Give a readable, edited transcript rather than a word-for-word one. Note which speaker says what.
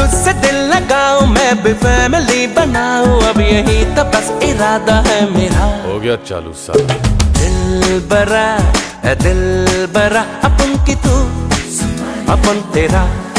Speaker 1: तुझसे दिल लगाऊं, मैं भी फैमिली बनाऊं, अब यही तो बस इरादा है मेरा।
Speaker 2: हो गया चालू साहब।
Speaker 1: दिल बरा अपन की तू अपन तेरा।